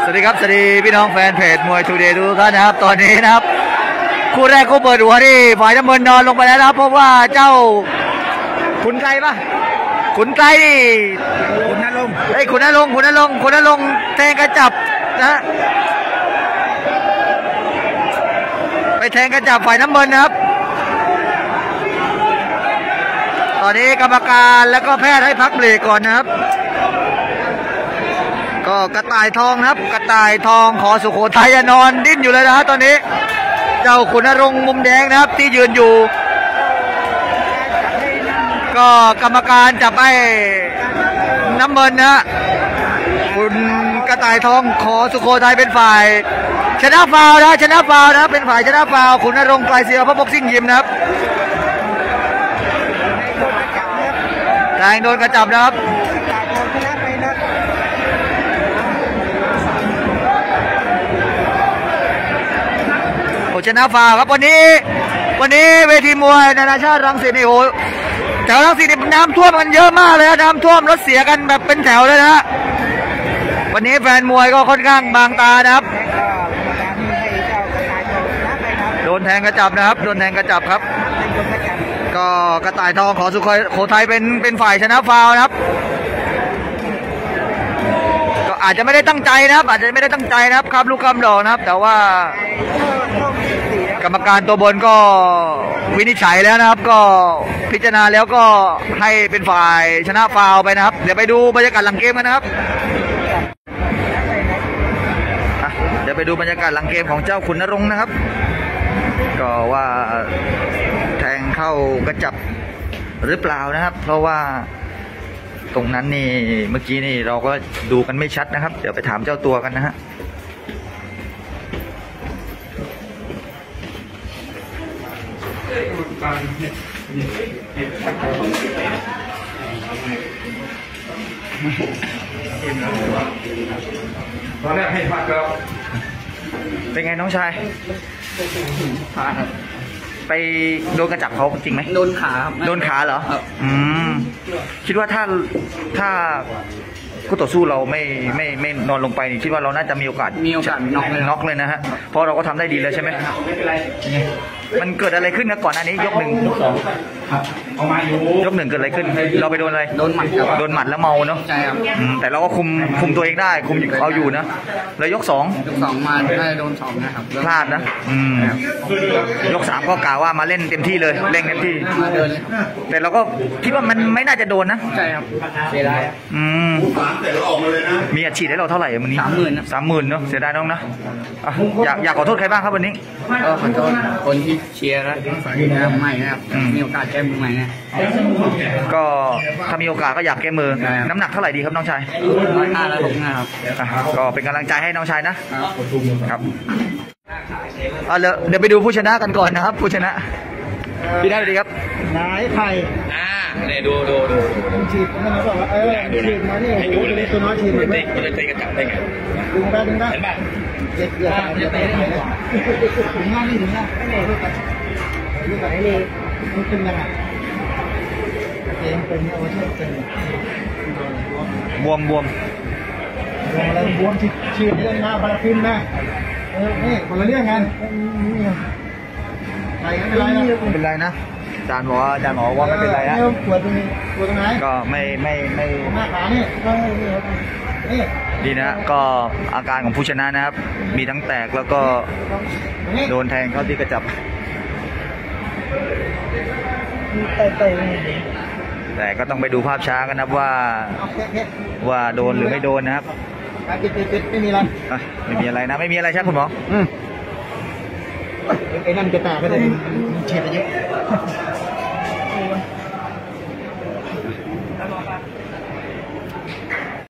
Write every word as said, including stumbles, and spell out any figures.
วัสดีครับสวัสดีพี่น้องแฟนเพจมวยทูเดย์ทุกท่านนะครับตอนนี้นะครับคู่แรกคู่เปิดหัวที่ฝ่ายน้ำเงินนอนลงไปแล้วนะครับเพราะว่าเจ้าขุนไกลปะขุนไกลนี่ขุนนรงค์ไอ้ขุนนรงค์ขุนนรงค์ขุนนรงค์แทงกระจับนะไปแทงกระจับฝ่ายน้ำเงินนะครับตอนนี้กรรมการแล้วก็แพทย์ให้พักเบรกก่อนนะครับก็กระต่ายทองนะครับกระต่ายทองขอสุโขทัยนอนดิ้นอยู่เลยนะฮะตอนนี้เจ้าขุนนรงค์มุมแดงนะครับที่ยืนอยู่ก็กรรมการจับให้น้ำเงินนะคุณกระต่ายทองขอสุโขทัยเป็นฝ่ายชนะฟาวนะชนะฟาวนะเป็นฝ่ายชนะฟาวขุนนรงค์ไกลเสียพระบ็อกซิ่งยิมนะครับแทงโดนกระจับนะครับชนะฟาวครับวันนี้วันนี้เวทีมวยนานาชาติรังสิตนี่โอ้แถวรังสิตน้ำท่วมกันเยอะมากเลยน้ำท่วมรถเสียกันแบบเป็นแถวเลยนะวันนี้แฟนมวยก็ค่อนข้างบางตานะครับโดนแทงกระจับนะครับโดนแทงกระจับครับก็กระต่ายทองขอสุโขทัยเป็นเป็นฝ่ายชนะฟาวนะครับก็อาจจะไม่ได้ตั้งใจนะครับอาจจะไม่ได้ตั้งใจนะครับครับลูกคำดอกนะครับแต่ว่ากรรมการตัวบนก็วินิจฉัยแล้วนะครับก็พิจารณาแล้วก็ให้เป็นฝ่ายชนะฟาวไปนะครับเดี๋ยวไปดูบรรยากาศหลังเกมกันนะครับเดี๋ยวไปดูบรรยากาศหลังเกมของเจ้าขุนนรงค์นะครับก็ว่าแทงเข้ากระจับหรือเปล่านะครับเพราะว่าตรงนั้นนี่เมื่อกี้นี่เราก็ดูกันไม่ชัดนะครับเดี๋ยวไปถามเจ้าตัวกันนะฮะตอนแรกให้พักแล้วเป็นไงน้องชายผ่าครับไปโดนกระจับเขาจริงไหมโดนขาครับโดนขาเหรออืมคิดว่าถ้าถ้าคู่ต่อสู้เราไม่ไม่ไม่นอนลงไปคิดว่าเราน่าจะมีโอกาสมีโอกาสน็อกเลยน็อกเลยนะฮะเพราะเราก็ทำได้ดีแล้วใช่ไหมมันเกิดอะไรขึ้นนะก่อนหน้านี้ยกหนึ่งยกสองเอามาอยู่ยกหนึ่งเกิดอะไรขึ้นเราไปโดนอะไรโดนหมัดโดนหมัดแล้วเมาเนาะใช่ครับแต่เราก็คุมคุมตัวเองได้คุมเอาอยู่นะแล้วยกสองยกสองมาได้โดนสองนะครับพลาดนะอืมยกสามก็กล่าวว่ามาเล่นเต็มที่เลยเล่นเต็มที่เดินเลยแต่เราก็คิดว่ามันไม่น่าจะโดนนะใช่ครับเสียดายอืมมีอัดฉีดให้เราเท่าไหร่วันนี้สามหมื่นสามหมื่นเนาะเสียดายน้องนะอยากอยากขอโทษใครบ้างครับวันนี้ก็ขอโทษคนที่เชียร์และนะครับใหม่นะครับมีโอกาสแก้มือใหม่นะก็ถ้ามีโอกาสก็อยากแก้มือน้ำหนักเท่าไหร่ดีครับน้องชายร้อยห้าร้อยหกนะครับก็เป็นกำลังใจให้น้องชายนะครับเอาเดี๋ยวไปดูผู้ชนะกันก่อนนะครับผู้ชนะพี่ได้ดีครับนายไผ่อ่าเนี่ยดูดูดูฉีดมันบอกว่าเออฉีดมาเนี่ยโอ้โหตัวน้อยฉีดเลยไม่มันจะตีกระจับได้ไงดึงได้ดึงได้เห็นป่ะเจ็บเกือบจะเตะได้เลยถึงหน้านี่ถึงหน้าไม่เลยลูกกันลูกกันนี่มันเป็นยังไงเองเป็นเอาไว้ช่วยเป็นบวมบวมบวมอะไรบวมฉีดฉีดเรื่องหน้าพาราฟินนะเออนี่คนละเรื่องกันไม่เป็นไรนะไม่เป็นไรนะอาจารย์บอกว่าอาจารย์บอกว่าไม่เป็นไรนะปวดตรงนี้ปวดตรงไหนก็ไม่ไม่ไม่หน้าขานี่นี่ดีนะก็อาการของผู้ชนะนะครับมีทั้งแตกแล้วก็โดนแทงเข้าที่กระจับแต่ก็ต้องไปดูภาพช้ากันนะครับว่าว่าโดนหรือไม่โดนนะครับไม่มีอะไรไม่มีอะไรนะไม่มีอะไรใช่คุณหมอไอ้นั่นจะแตกก็เลยเฉียดเยอะ